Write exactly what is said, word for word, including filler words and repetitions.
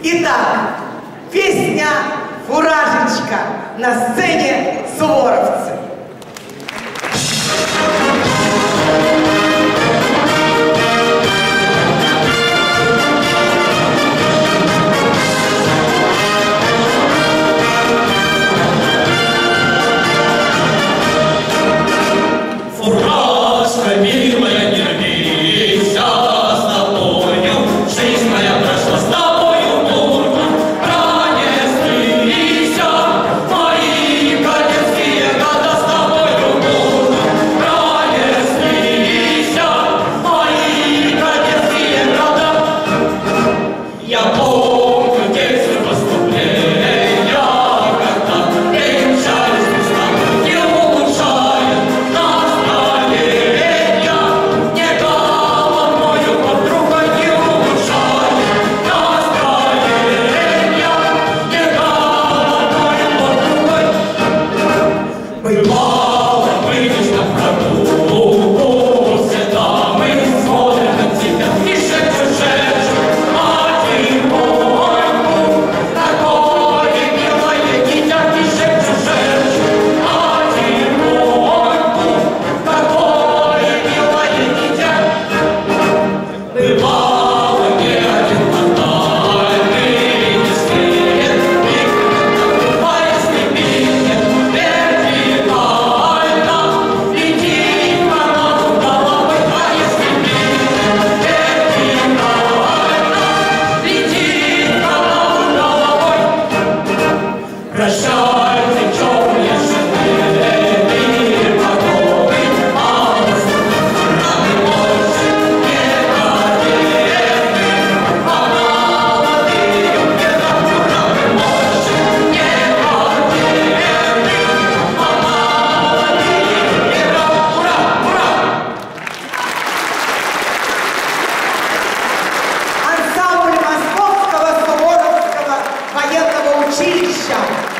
Итак, песня «Фуражечка» на сцене суворовцы. Фуражка, милая, не рвись, а с тобою жизнь моя прошла, с тобою бурно пронеслись мои кадетские года, с тобою бурно пронеслись мои кадетские года. Я помню детство поступления, когда венчались мы с тобой, не улучшая бывало, выйдешь на прогулку, всегда мы смотрим на тебя и шепчут, шепчут один мой, такое милое дитя, и шепчут, шепчут один мой, такое милое дитя. Бывало, не один фатальный свет, и такой слепит. Прощайте, черные шинели, подолы, раны больше не кадетны, а молодые педагоги, раны больше не кадетны, а молодые педагоги. Ура! Ура! Ансамбль Московского Суворовского военного училища.